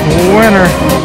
Winner.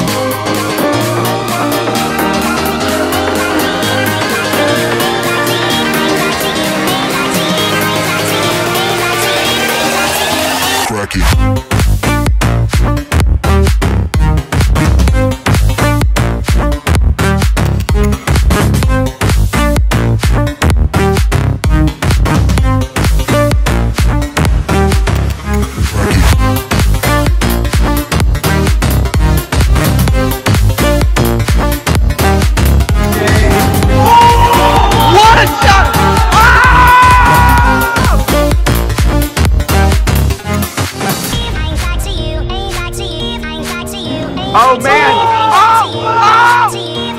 Oh man! Oh! Oh!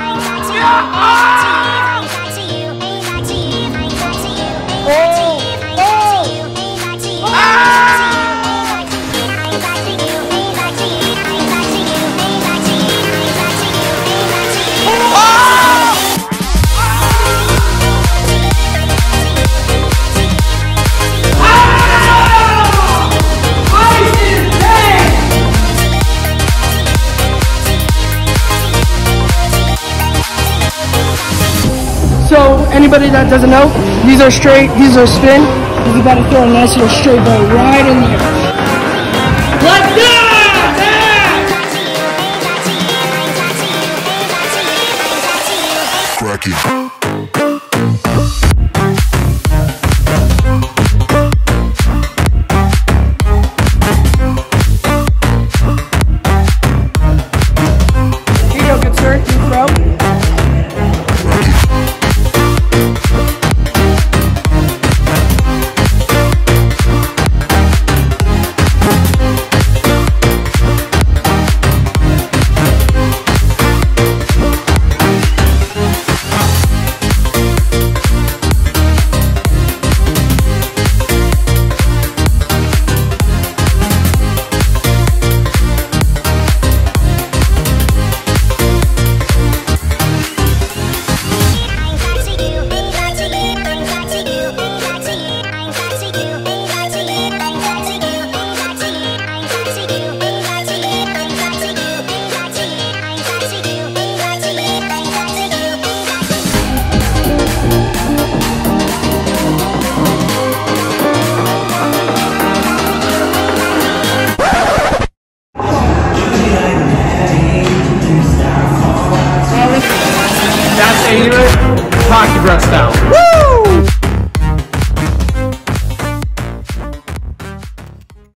So anybody that doesn't know, these are straight, these are spin. You gotta throw a nice little straight ball right in there. Like that! Cracky. Here you go, good sir. You throw. That's English hockey dress style.